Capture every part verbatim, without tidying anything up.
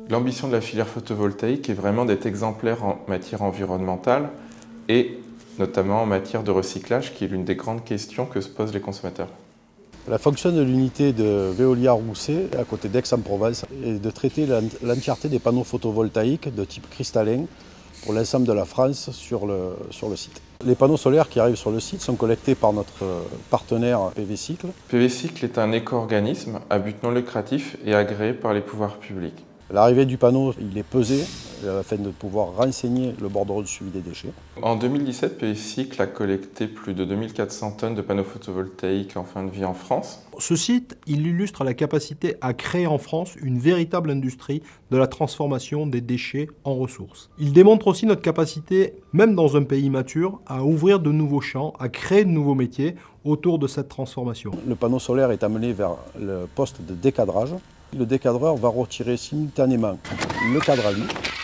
L'ambition de la filière photovoltaïque est vraiment d'être exemplaire en matière environnementale et notamment en matière de recyclage, qui est l'une des grandes questions que se posent les consommateurs. La fonction de l'unité de Veolia Rousset, à côté d'Aix-en-Provence, est de traiter l'entièreté des panneaux photovoltaïques de type cristallin pour l'ensemble de la France sur le, sur le site. Les panneaux solaires qui arrivent sur le site sont collectés par notre partenaire P V Cycle. P V Cycle est un éco-organisme à but non lucratif et agréé par les pouvoirs publics. L'arrivée du panneau, il est pesé afin de pouvoir renseigner le bordereau de suivi des déchets. En deux mille dix-sept, P V Cycle a collecté plus de deux mille quatre cents tonnes de panneaux photovoltaïques en fin de vie en France. Ce site, il illustre la capacité à créer en France une véritable industrie de la transformation des déchets en ressources. Il démontre aussi notre capacité, même dans un pays mature, à ouvrir de nouveaux champs, à créer de nouveaux métiers autour de cette transformation. Le panneau solaire est amené vers le poste de décadrage. Le décadreur va retirer simultanément le cadre à lui,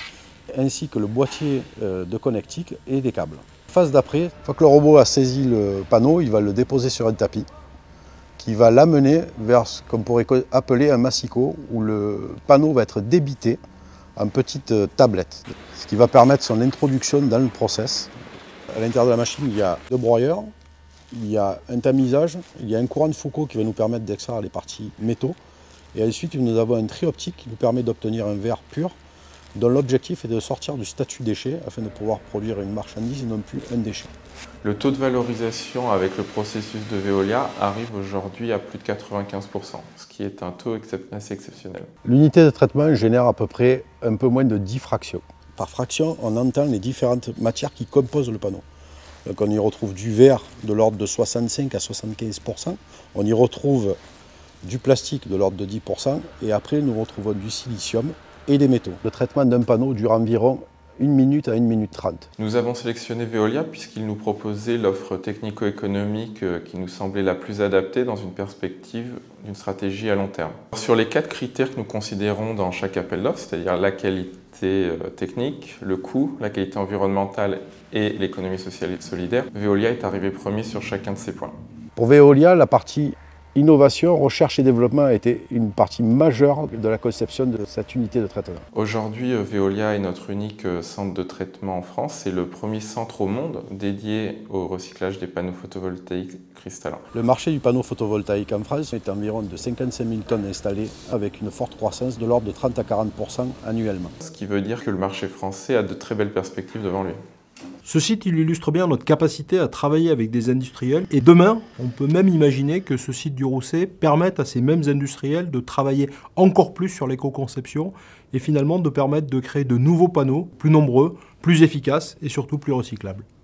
ainsi que le boîtier de connectique et des câbles. Phase d'après, une fois que le robot a saisi le panneau, il va le déposer sur un tapis qui va l'amener vers ce qu'on pourrait appeler un massicot, où le panneau va être débité en petites tablettes, ce qui va permettre son introduction dans le process. À l'intérieur de la machine, il y a deux broyeurs, il y a un tamisage, il y a un courant de Foucault qui va nous permettre d'extraire les parties métaux. Et ensuite, nous avons un tri optique qui nous permet d'obtenir un verre pur, dont l'objectif est de sortir du statut déchet afin de pouvoir produire une marchandise et non plus un déchet. Le taux de valorisation avec le processus de Veolia arrive aujourd'hui à plus de quatre-vingt-quinze pour cent, ce qui est un taux assez exceptionnel. L'unité de traitement génère à peu près un peu moins de dix fractions. Par fraction, on entend les différentes matières qui composent le panneau. Donc on y retrouve du verre de l'ordre de soixante-cinq à soixante-quinze pour cent. On y retrouve du plastique de l'ordre de dix pour cent et après nous retrouvons du silicium et des métaux. Le traitement d'un panneau dure environ une minute à une minute trente. Nous avons sélectionné Veolia puisqu'il nous proposait l'offre technico-économique qui nous semblait la plus adaptée dans une perspective d'une stratégie à long terme. Sur les quatre critères que nous considérons dans chaque appel d'offres, c'est-à-dire la qualité technique, le coût, la qualité environnementale et l'économie sociale et solidaire, Veolia est arrivé premier sur chacun de ces points. Pour Veolia, la partie innovation, recherche et développement a été une partie majeure de la conception de cette unité de traitement. Aujourd'hui, Veolia est notre unique centre de traitement en France. C'est le premier centre au monde dédié au recyclage des panneaux photovoltaïques cristallins. Le marché du panneau photovoltaïque en France est environ de cinquante-cinq mille tonnes installées avec une forte croissance de l'ordre de trente à quarante pour cent annuellement. Ce qui veut dire que le marché français a de très belles perspectives devant lui. Ce site il illustre bien notre capacité à travailler avec des industriels et demain, on peut même imaginer que ce site du Rousset permette à ces mêmes industriels de travailler encore plus sur l'éco-conception et finalement de permettre de créer de nouveaux panneaux plus nombreux, plus efficaces et surtout plus recyclables.